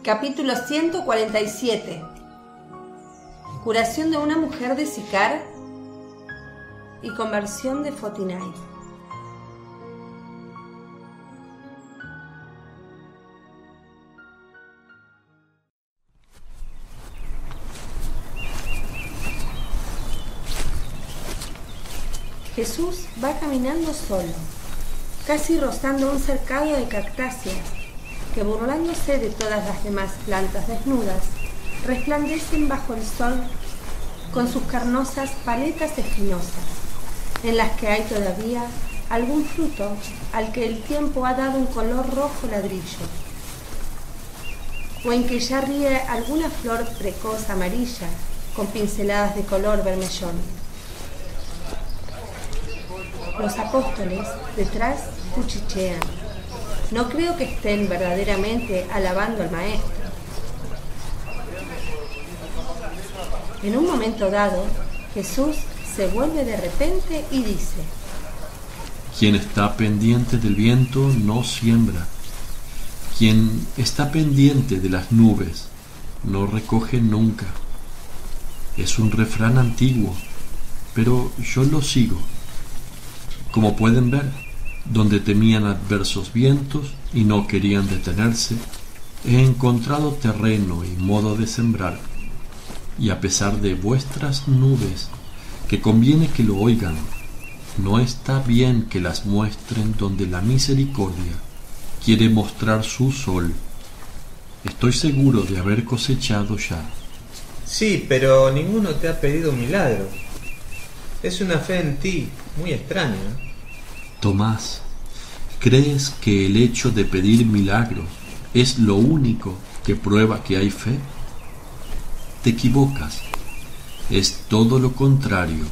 Capítulo 147. Curación de una mujer de Sicar y conversión de Fotinai. Jesús va caminando solo, casi rozando un cercado de cactáceas que, burlándose de todas las demás plantas desnudas, resplandecen bajo el sol con sus carnosas paletas espinosas, en las que hay todavía algún fruto al que el tiempo ha dado un color rojo ladrillo, o en que ya ríe alguna flor precoz amarilla con pinceladas de color vermellón. Los apóstoles detrás cuchichean. No creo que estén verdaderamente alabando al Maestro. En un momento dado, Jesús se vuelve de repente y dice: Quien está pendiente del viento no siembra. Quien está pendiente de las nubes no recoge nunca. Es un refrán antiguo, pero yo lo sigo. Como pueden ver, donde temían adversos vientos y no querían detenerse, he encontrado terreno y modo de sembrar. Y a pesar de vuestras nubes, que conviene que lo oigan, no está bien que las muestren donde la misericordia quiere mostrar su sol. Estoy seguro de haber cosechado ya. Sí, pero ninguno te ha pedido un milagro. Es una fe en ti muy extraña. Tomás, ¿crees que el hecho de pedir milagros es lo único que prueba que hay fe? Te equivocas. Es todo lo contrario.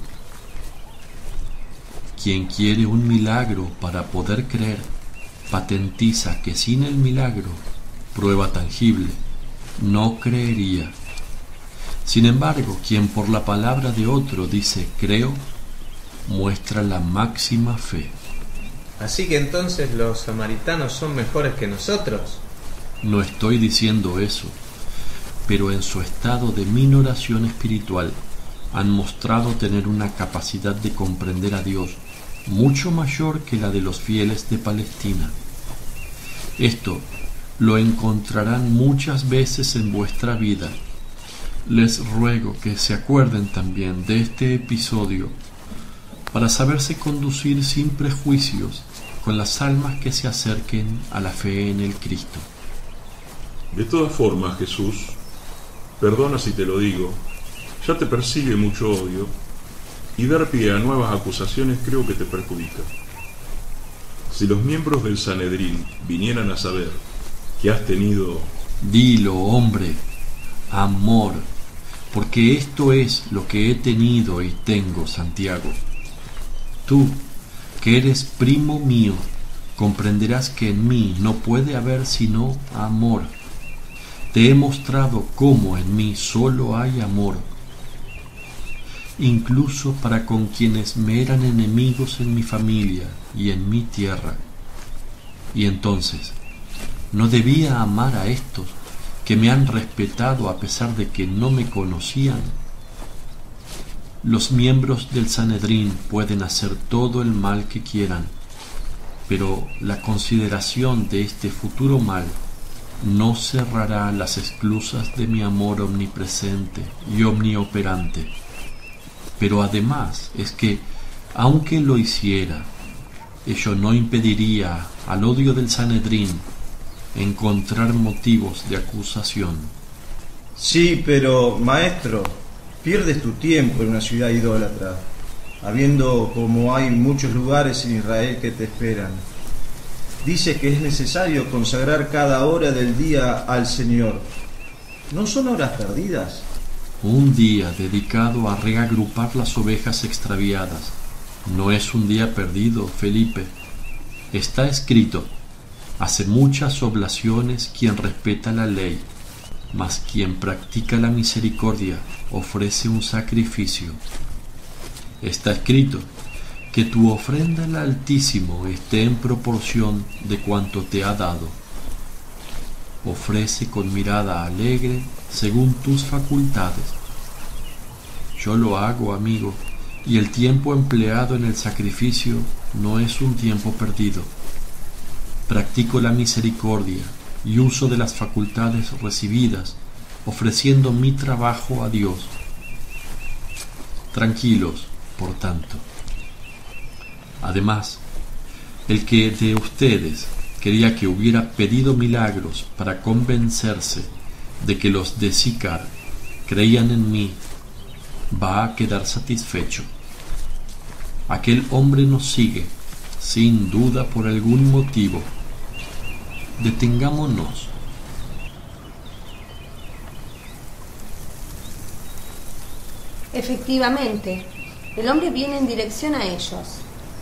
Quien quiere un milagro para poder creer, patentiza que sin el milagro, prueba tangible, no creería. Sin embargo, quien por la palabra de otro dice creo, muestra la máxima fe. Así que entonces los samaritanos son mejores que nosotros. No estoy diciendo eso, pero en su estado de minoración espiritual han mostrado tener una capacidad de comprender a Dios mucho mayor que la de los fieles de Palestina. Esto lo encontrarán muchas veces en vuestra vida. Les ruego que se acuerden también de este episodio para saberse conducir sin prejuicios con las almas que se acerquen a la fe en el Cristo. De todas formas, Jesús, perdona si te lo digo, ya te persigue mucho odio, y dar pie a nuevas acusaciones creo que te perjudica. Si los miembros del Sanedrín vinieran a saber que has tenido... Dilo, hombre, amor, porque esto es lo que he tenido y tengo, Santiago. Tú, que eres primo mío, comprenderás que en mí no puede haber sino amor. Te he mostrado cómo en mí solo hay amor, incluso para con quienes me eran enemigos en mi familia y en mi tierra. Y entonces, ¿no debía amar a estos que me han respetado a pesar de que no me conocían? Los miembros del Sanedrín pueden hacer todo el mal que quieran, pero la consideración de este futuro mal no cerrará las esclusas de mi amor omnipresente y omnioperante. Pero además es que, aunque lo hiciera, ello no impediría al odio del Sanedrín encontrar motivos de acusación. Sí, pero, maestro, pierdes tu tiempo en una ciudad idólatra, habiendo como hay muchos lugares en Israel que te esperan. Dice que es necesario consagrar cada hora del día al Señor. ¿No son horas perdidas? Un día dedicado a reagrupar las ovejas extraviadas no es un día perdido, Felipe. Está escrito: hace muchas oblaciones quien respeta la ley, mas quien practica la misericordia ofrece un sacrificio. Está escrito: que tu ofrenda al Altísimo esté en proporción de cuanto te ha dado. ofrece con mirada alegre según tus facultades. Yo lo hago, amigo, y el tiempo empleado en el sacrificio no es un tiempo perdido. Practico la misericordia y uso de las facultades recibidas, ofreciendo mi trabajo a Dios. Tranquilos, por tanto. Además, el que de ustedes quería que hubiera pedido milagros para convencerse de que los de Sicar creían en mí, va a quedar satisfecho. Aquel hombre nos sigue, sin duda por algún motivo. Detengámonos. Efectivamente, el hombre viene en dirección a ellos.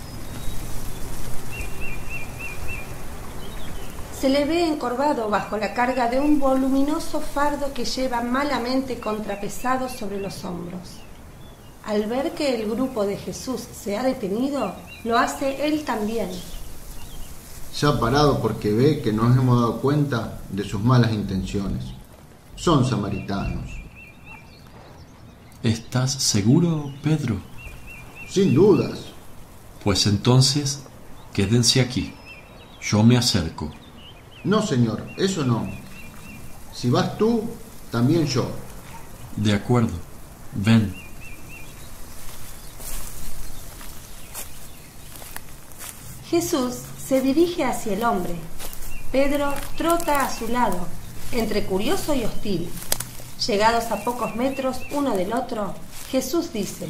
Se le ve encorvado bajo la carga de un voluminoso fardo que lleva malamente contrapesado sobre los hombros. Al ver que el grupo de Jesús se ha detenido, lo hace él también. Se ha parado porque ve que nos hemos dado cuenta de sus malas intenciones. Son samaritanos. ¿Estás seguro, Pedro? Sin dudas. Pues entonces, quédense aquí. Yo me acerco. No, señor, eso no. Si vas tú, también yo. De acuerdo. Ven. Jesús se dirige hacia el hombre. Pedro trota a su lado, entre curioso y hostil. Llegados a pocos metros uno del otro, Jesús dice: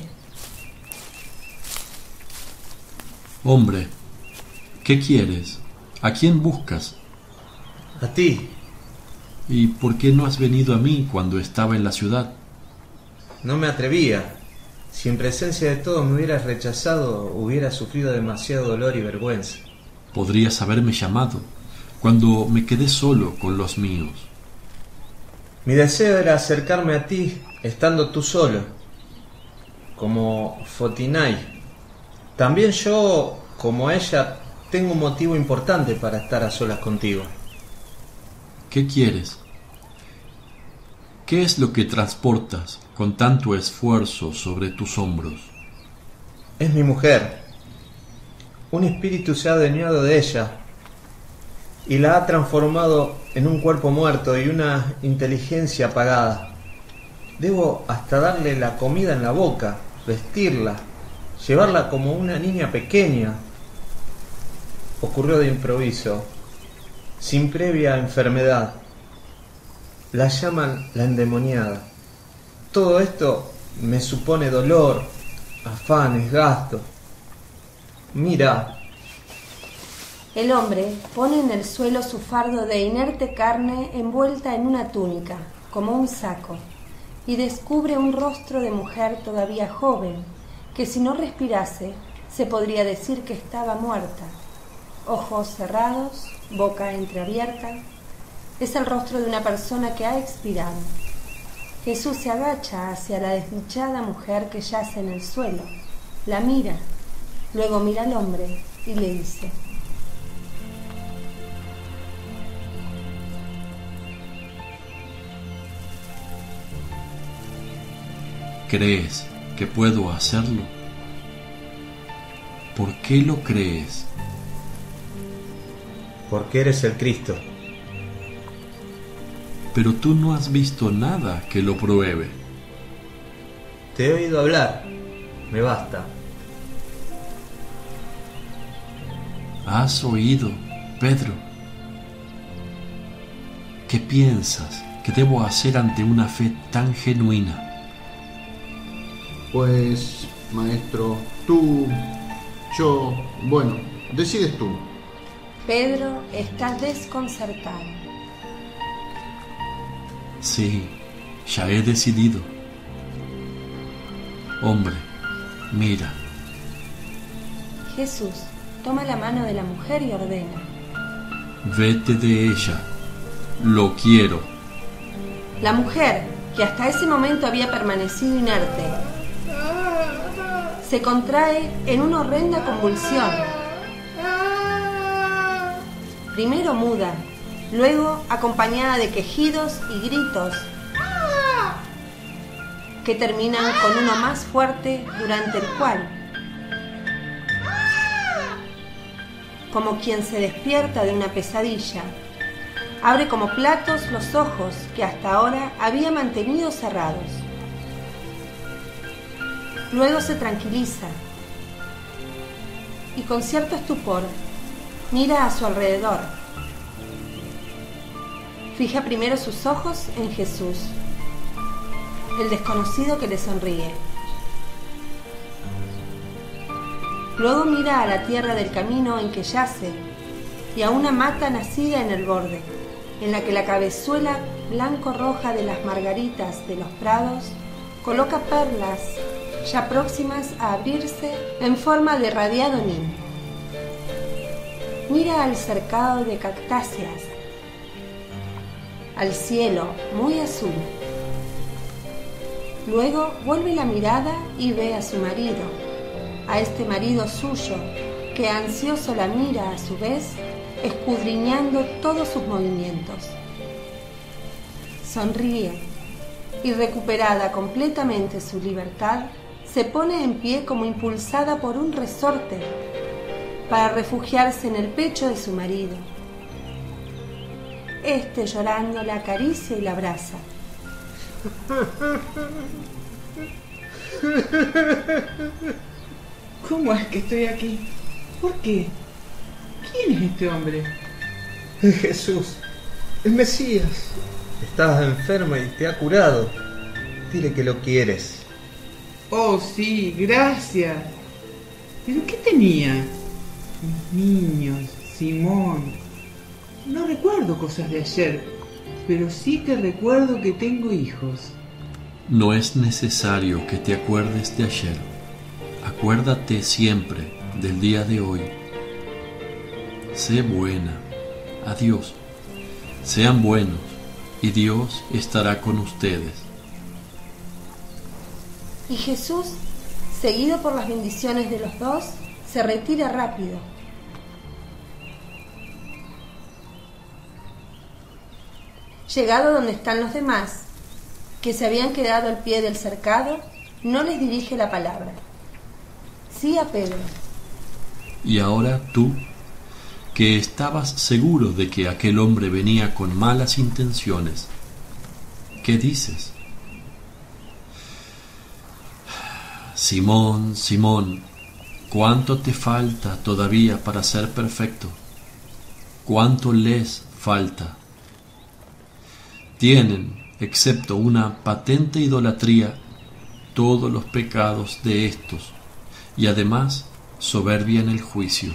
Hombre, ¿qué quieres? ¿A quién buscas? A ti. ¿Y por qué no has venido a mí cuando estaba en la ciudad? No me atrevía. Si en presencia de todos me hubieras rechazado, hubiera sufrido demasiado dolor y vergüenza. Podrías haberme llamado cuando me quedé solo con los míos. Mi deseo era acercarme a ti estando tú solo, como Fotinai. También yo, como ella, tengo un motivo importante para estar a solas contigo. ¿Qué quieres? ¿Qué es lo que transportas con tanto esfuerzo sobre tus hombros? Es mi mujer. Un espíritu se ha adueñado de ella y la ha transformado en un cuerpo muerto y una inteligencia apagada. Debo hasta darle la comida en la boca, vestirla, llevarla como una niña pequeña. Ocurrió de improviso, sin previa enfermedad. La llaman la endemoniada. Todo esto me supone dolor, afanes, gastos. Mira. El hombre pone en el suelo su fardo de inerte carne envuelta en una túnica, como un saco, y descubre un rostro de mujer todavía joven, que si no respirase, se podría decir que estaba muerta. Ojos cerrados, boca entreabierta. Es el rostro de una persona que ha expirado. Jesús se agacha hacia la desdichada mujer que yace en el suelo, la mira, luego mira al hombre y le dice: ¿Crees que puedo hacerlo? ¿Por qué lo crees? Porque eres el Cristo. Pero tú no has visto nada que lo pruebe. Te he oído hablar. Me basta. ¿Has oído, Pedro? ¿Qué piensas que debo hacer ante una fe tan genuina? Pues, maestro, tú, yo, bueno, decides tú. Pedro está desconcertado. Sí, ya he decidido. Hombre, mira. Jesús toma la mano de la mujer y ordena: Vete de ella. Lo quiero. La mujer, que hasta ese momento había permanecido inerte, se contrae en una horrenda convulsión. Primero muda, luego acompañada de quejidos y gritos que terminan con uno más fuerte, durante el cual, como quien se despierta de una pesadilla, abre como platos los ojos que hasta ahora había mantenido cerrados. Luego se tranquiliza y con cierto estupor mira a su alrededor. Fija primero sus ojos en Jesús, el desconocido que le sonríe. Luego mira a la tierra del camino en que yace y a una mata nacida en el borde, en la que la cabezuela blanco-roja de las margaritas de los prados coloca perlas ya próximas a abrirse en forma de radiado niño. Mira al cercado de cactáceas, al cielo muy azul. Luego vuelve la mirada y ve a su marido, a este marido suyo, que ansioso la mira a su vez, escudriñando todos sus movimientos. Sonríe y, recuperada completamente su libertad, se pone en pie como impulsada por un resorte para refugiarse en el pecho de su marido. Este, llorando, la acaricia y la abraza. ¿Cómo es que estoy aquí? ¿Por qué? ¿Quién es este hombre? Jesús, el Mesías. Estabas enferma y te ha curado. Dile que lo quieres. Oh, sí, gracias. ¿Pero qué tenía? Mis niños, Simón. No recuerdo cosas de ayer, pero sí que recuerdo que tengo hijos. No es necesario que te acuerdes de ayer. Acuérdate siempre del día de hoy. Sé buena. Adiós. Sean buenos y Dios estará con ustedes. Y Jesús, seguido por las bendiciones de los dos, se retira rápido. Llegado donde están los demás, que se habían quedado al pie del cercado, no les dirige la palabra. Sí a Pedro. Y ahora tú, que estabas seguro de que aquel hombre venía con malas intenciones, ¿qué dices? Simón, Simón, ¿cuánto te falta todavía para ser perfecto? ¿Cuánto les falta? Tienen, excepto una patente idolatría, todos los pecados de estos, y además soberbia en el juicio.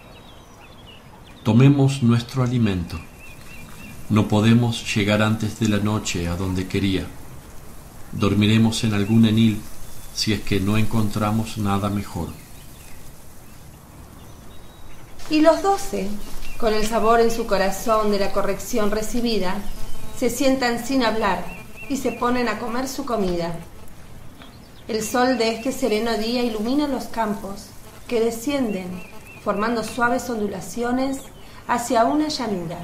Tomemos nuestro alimento. No podemos llegar antes de la noche a donde quería. Dormiremos en algún enil si es que no encontramos nada mejor. Y los 12, con el sabor en su corazón de la corrección recibida, se sientan sin hablar y se ponen a comer su comida. El sol de este sereno día ilumina los campos, que descienden, formando suaves ondulaciones hacia una llanura.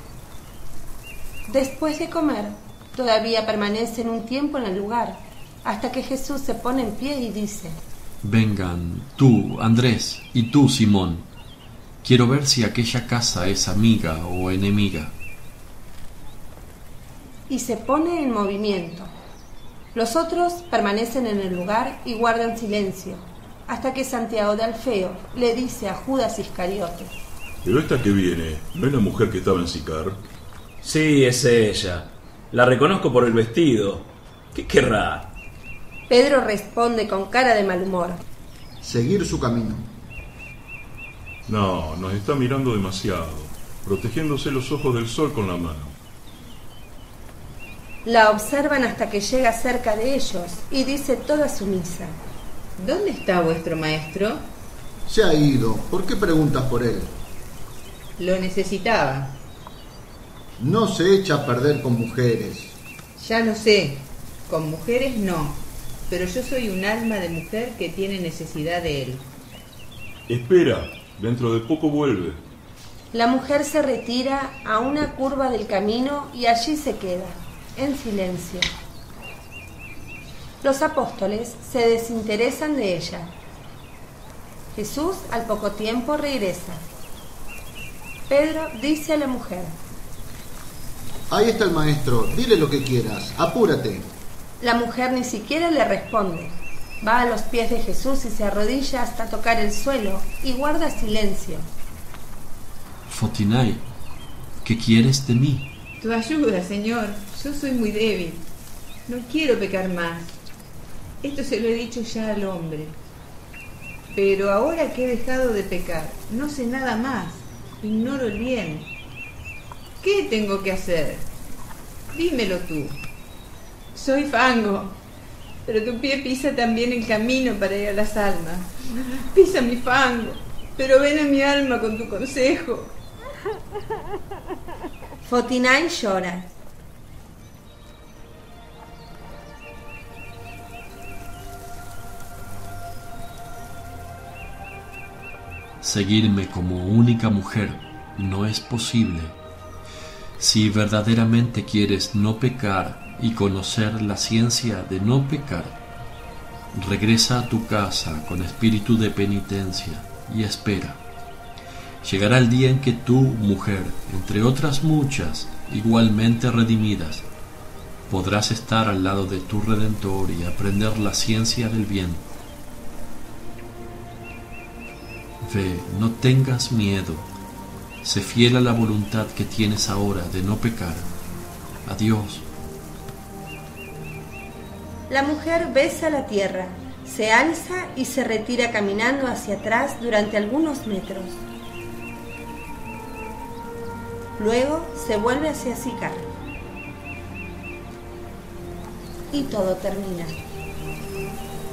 Después de comer, todavía permanecen un tiempo en el lugar, hasta que Jesús se pone en pie y dice: Vengan, tú, Andrés, y tú, Simón. Quiero ver si aquella casa es amiga o enemiga. Y se pone en movimiento. Los otros permanecen en el lugar y guardan silencio, hasta que Santiago de Alfeo le dice a Judas Iscariote: Pero esta que viene, ¿no es la mujer que estaba en Sicar? Sí, es ella. La reconozco por el vestido. ¿Qué querrá? Pedro responde con cara de mal humor: Seguir su camino. No, nos está mirando demasiado, protegiéndose los ojos del sol con la mano. La observan hasta que llega cerca de ellos y dice toda sumisa: ¿Dónde está vuestro maestro? Se ha ido. ¿Por qué preguntas por él? Lo necesitaba. No se echa a perder con mujeres. Ya lo sé. Con mujeres no. Pero yo soy un alma de mujer que tiene necesidad de él. Espera, dentro de poco vuelve. La mujer se retira a una curva del camino y allí se queda, en silencio. Los apóstoles se desinteresan de ella. Jesús al poco tiempo regresa. Pedro dice a la mujer: Ahí está el maestro, dile lo que quieras, apúrate. La mujer ni siquiera le responde. Va a los pies de Jesús y se arrodilla hasta tocar el suelo y guarda silencio. Fotinai, ¿qué quieres de mí? Tu ayuda, Señor. Yo soy muy débil. No quiero pecar más. Esto se lo he dicho ya al hombre. Pero ahora que he dejado de pecar, no sé nada más. Ignoro el bien. ¿Qué tengo que hacer? Dímelo tú. Soy fango, pero tu pie pisa también el camino para ir a las almas. Pisa mi fango, pero ven a mi alma con tu consejo. Fotinai llora. Seguirme como única mujer no es posible. Si verdaderamente quieres no pecar y conocer la ciencia de no pecar, regresa a tu casa con espíritu de penitencia y espera. Llegará el día en que tú, mujer, entre otras muchas, igualmente redimidas, podrás estar al lado de tu Redentor y aprender la ciencia del bien. Ve, no tengas miedo. Sé fiel a la voluntad que tienes ahora de no pecar. Adiós. La mujer besa la tierra, se alza y se retira caminando hacia atrás durante algunos metros. Luego se vuelve hacia Sicar. Y todo termina.